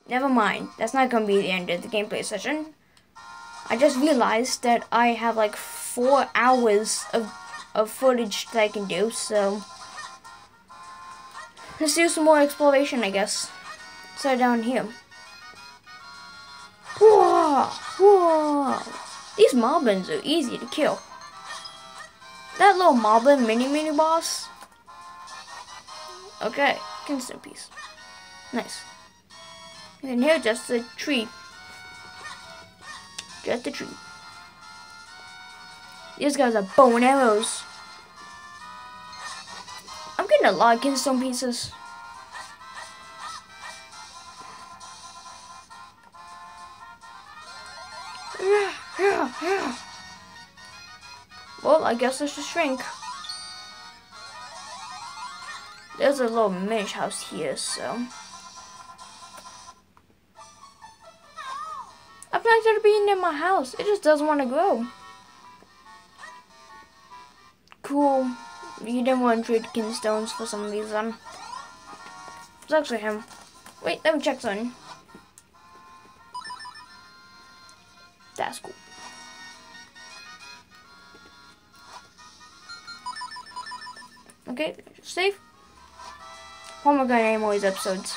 never mind. That's not gonna be the end of the gameplay session. I just realized that I have like 4 hours of footage that I can do, so let's do some more exploration, I guess. So down here. Whoa! Whoa! These moblins are easy to kill. That little moblin mini boss. Okay, instant piece. Nice. And here, just a tree. Just a tree. These guys are bow and arrows. I'm getting a lot of kinstone pieces. Well, I guess I should shrink. There's a little minish house here, so I planted to be near my house. It just doesn't want to grow. Cool. You didn't want to trade kinstones for some reason. It's actually him. Wait, let me check something. That's cool. Okay, save. What am I gonna name all these episodes?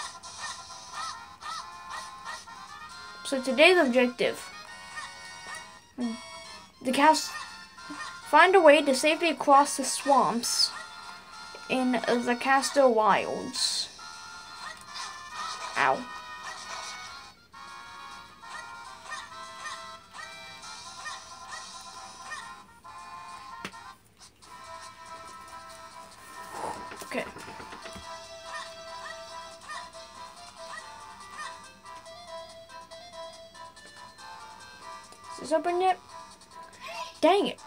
So today's objective: find a way to safely cross the swamps in the Castor Wilds. Ow. Okay. Is this open yet? Dang it.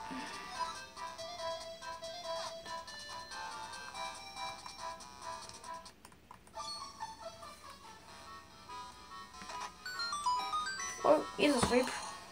Oh, he's asleep.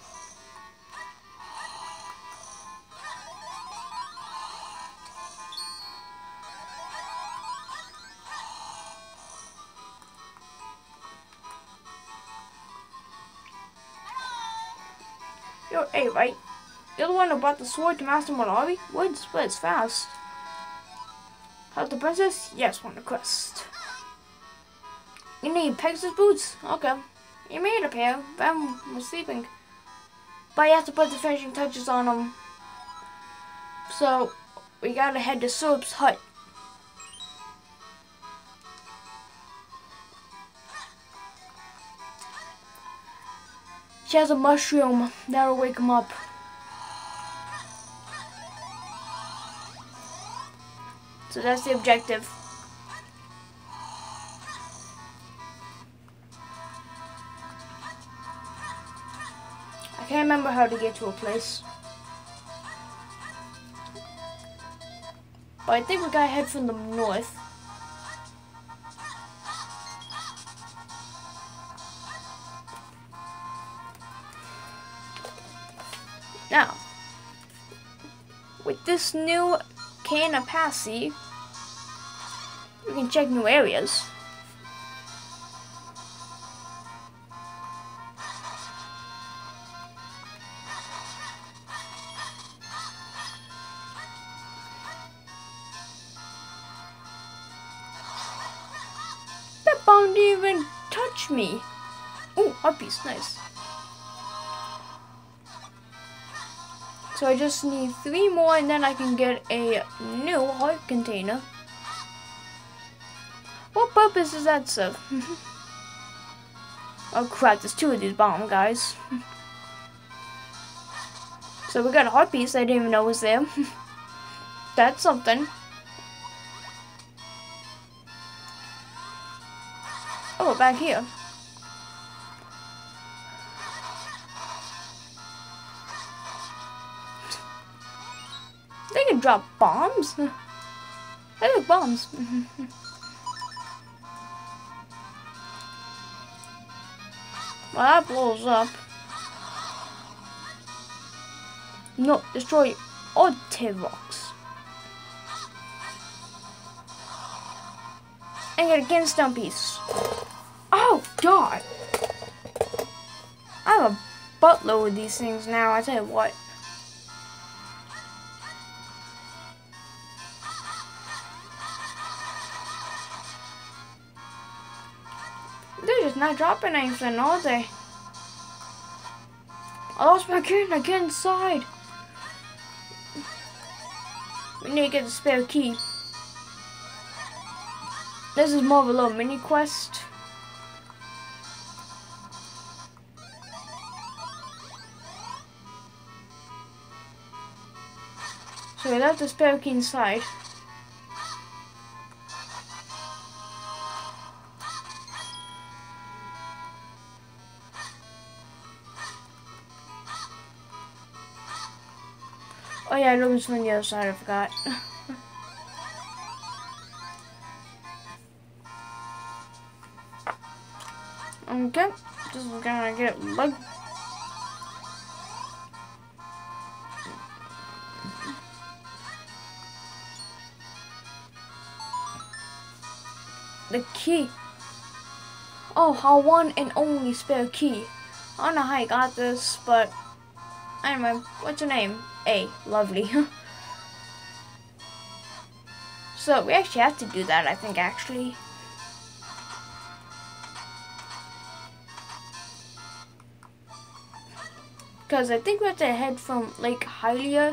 Yo, hey, right? You're the one who brought the sword to Master Malawi? Word spreads fast. How's the princess? Yes, want a quest. You need Pegasus boots? Okay. You made a pair. Ben was sleeping. But you have to put the finishing touches on them. So, we gotta head to Soap's hut. She has a mushroom that'll wake him up. So that's the objective. I can't remember how to get to a place. But I think we gotta head from the north. Now, with this new Kana Passy, we can check new areas. That bomb didn't even touch me. Oh, heart piece, nice. So I just need 3 more and then I can get a new heart container. What purpose does that serve? Oh crap, there's 2 of these bomb guys. So we got a heart piece I didn't even know was there. That's something. Oh, back here. They can drop bombs. They look bombs. Well, that blows up. No, destroy Ortivox. And get a Kinstone piece. Oh, God. have a buttload of these things now, I tell you what. They're just not dropping anything, are they? I lost my key and I get inside. We need to get the spare key. This is more of a little mini quest. So we left the spare key inside. Oh yeah, I opened from the other side, I forgot. Okay, this is gonna get bug. The key. Oh, our one and only spare key. I don't know how you got this, but anyway, what's your name? A. Lovely. So we actually have to do that, I think, actually. Because I think we have to head from Lake Hylia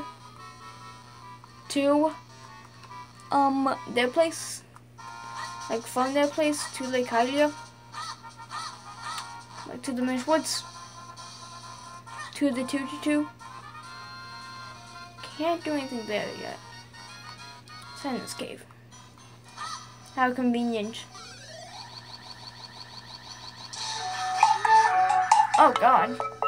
to their place. Like from their place to Lake Hylia. Like to the Minish Woods. To the 222. Can't do anything there yet. Let's find this cave. How convenient. Oh god.